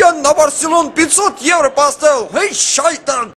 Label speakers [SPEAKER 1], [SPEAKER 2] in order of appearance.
[SPEAKER 1] Я на Барселон 500 евро поставил. Эй, шайтан!